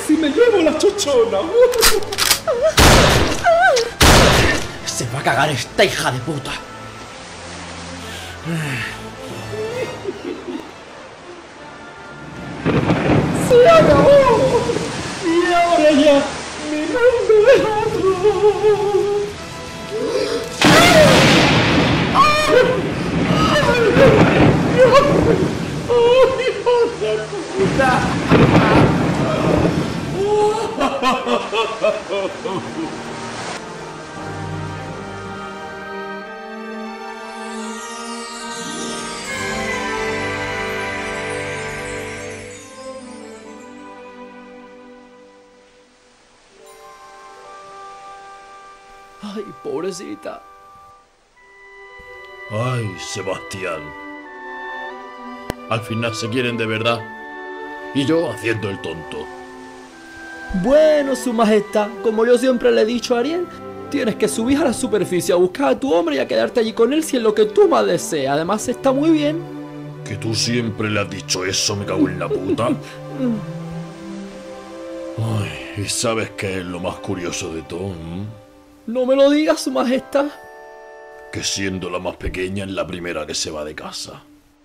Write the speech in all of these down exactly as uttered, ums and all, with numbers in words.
si me llevo la chochona. Se va a cagar esta hija de puta. ¡Se acabó! Y ahora ya me mando el otro. ¡Oh, hijo de puta! Ay, pobrecita. Ay, Sebastián. Al final se quieren de verdad. Y yo haciendo el tonto. Bueno, su majestad, como yo siempre le he dicho a Ariel, tienes que subir a la superficie a buscar a tu hombre y a quedarte allí con él si es lo que tú más deseas. Además está muy bien. Que tú siempre le has dicho eso, me cago en la puta. Ay, ¿y sabes qué es lo más curioso de todo? ¿Mm? No me lo digas, su majestad. Que siendo la más pequeña es la primera que se va de casa.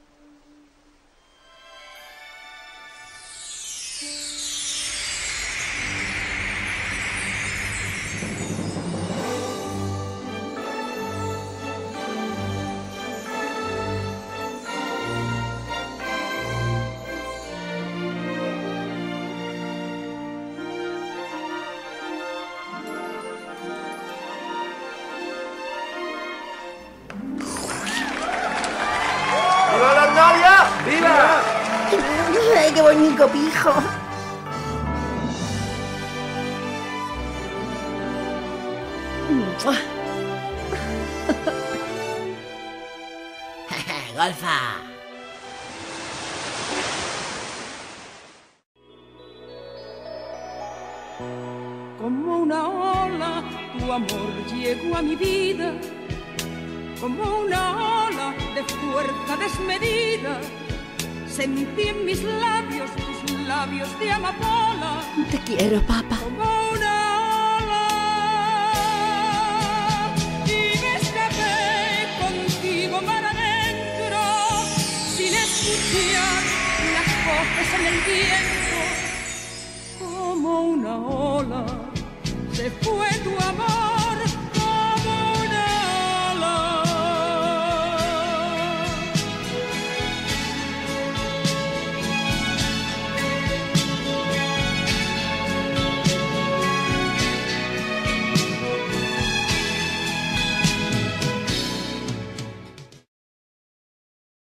¡Viva la Arnavia! ¡Viva! ¡Ay, qué bonito pijo! ¡Golfa! Como una ola, tu amor llegó a mi vida, como una ola de fuerza desmedida. Sentí en mis labios tus labios de amapola. Te quiero, papá. Como una ola, y me escapé contigo mar adentro, sin escuchar las voces en el viento. Como una ola se fue